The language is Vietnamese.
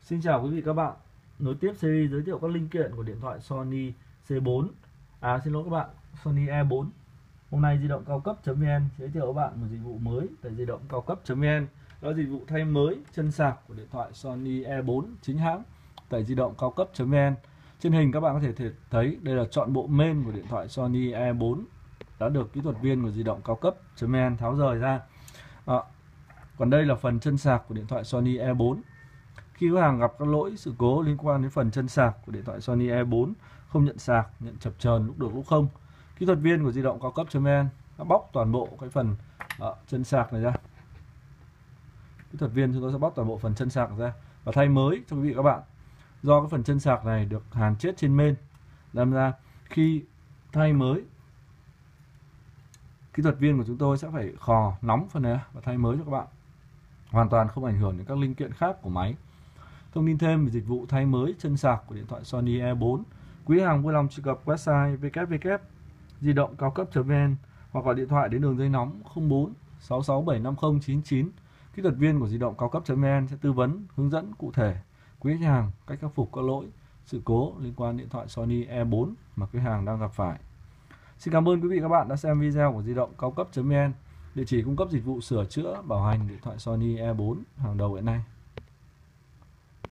Xin chào quý vị các bạn. Nối tiếp series giới thiệu các linh kiện của điện thoại Sony C4. Xin lỗi các bạn, Sony E4. Hôm nay di động cao cấp.vn giới thiệu các bạn một dịch vụ mới tại di động cao cấp.vn. Đó là dịch vụ thay mới chân sạc của điện thoại Sony E4 chính hãng tại di động cao cấp.vn. Trên hình các bạn có thể thấy đây là trọn bộ main của điện thoại Sony E4 đã được kỹ thuật viên của di động cao cấp.vn tháo rời ra. Còn đây là phần chân sạc của điện thoại Sony E4. Khi khách hàng gặp các lỗi sự cố liên quan đến phần chân sạc của điện thoại Sony E4 không nhận sạc, nhận chập chờn lúc được lúc không, kỹ thuật viên của di động cao cấp.vn đã bóc toàn bộ cái phần chân sạc này ra. Kỹ thuật viên chúng tôi sẽ bóc toàn bộ phần chân sạc ra và thay mới cho quý vị các bạn. Do cái phần chân sạc này được hàn chết trên main, đâm ra khi thay mới, kỹ thuật viên của chúng tôi sẽ phải khò nóng phần này và thay mới cho các bạn, hoàn toàn không ảnh hưởng đến các linh kiện khác của máy. Thông tin thêm về dịch vụ thay mới chân sạc của điện thoại Sony E4, quý khách hàng vui lòng truy cập website www.didongcaocap.vn hoặc gọi điện thoại đến đường dây nóng 04 66750 99. Kỹ thuật viên của di động cao cấp.vn sẽ tư vấn, hướng dẫn cụ thể quý khách hàng cách khắc phục các lỗi, sự cố liên quan điện thoại Sony E4 mà khách hàng đang gặp phải. Xin cảm ơn quý vị các bạn đã xem video của di động cao cấp.vn, địa chỉ cung cấp dịch vụ sửa chữa, bảo hành điện thoại Sony E4 hàng đầu hiện nay.